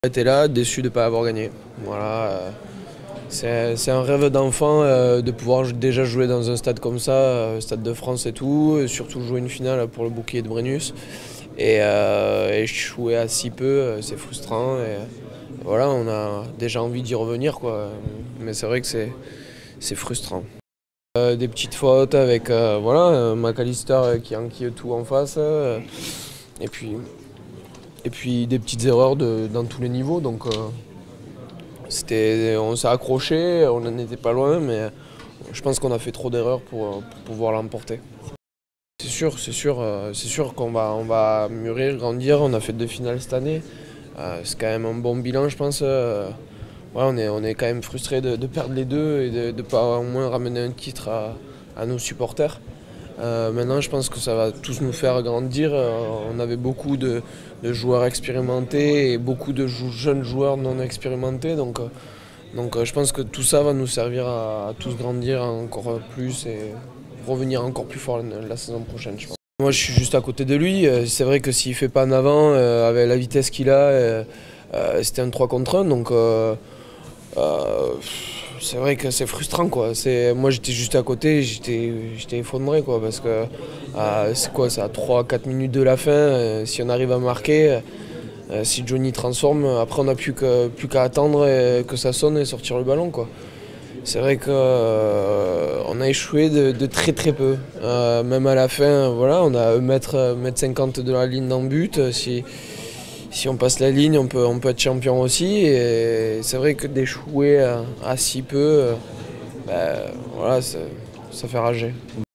J'étais là, déçu de ne pas avoir gagné. Voilà, c'est un rêve d'enfant de pouvoir déjà jouer dans un stade comme ça, Stade de France et tout, et surtout jouer une finale pour le bouclier de Brennus. Et jouer à si peu, c'est frustrant. Et voilà, on a déjà envie d'y revenir, quoi. Mais c'est vrai que c'est frustrant. Des petites fautes avec voilà, McAllister qui enquille tout en face. Et puis des petites erreurs dans tous les niveaux. Donc on s'est accroché, on n'en était pas loin, mais je pense qu'on a fait trop d'erreurs pour pouvoir l'emporter. C'est sûr on va mûrir, grandir. On a fait 2 finales cette année. C'est quand même un bon bilan, je pense. Ouais, on est quand même frustré de perdre les deux et de ne pas au moins ramener un titre à nos supporters. Maintenant, je pense que ça va tous nous faire grandir. On avait beaucoup de joueurs expérimentés et beaucoup de jeunes joueurs non expérimentés. Donc, je pense que tout ça va nous servir à tous grandir encore plus et revenir encore plus fort la saison prochaine, je pense. Moi, je suis juste à côté de lui. C'est vrai que s'il ne fait pas en avant, avec la vitesse qu'il a, c'était un 3 contre 1. Donc, c'est vrai que c'est frustrant, quoi. Moi j'étais juste à côté, j'étais effondré, quoi, parce que c'est quoi, c'est à 3-4 minutes de la fin, si on arrive à marquer, si Johnny transforme, après on n'a plus qu'à attendre que ça sonne et sortir le ballon, quoi. C'est vrai qu'on a échoué de très très peu. Même à la fin, voilà, on a 1m50 de la ligne d'en but. Si on passe la ligne, on peut être champion aussi. Et c'est vrai que d'échouer à si peu, voilà, ça fait rager.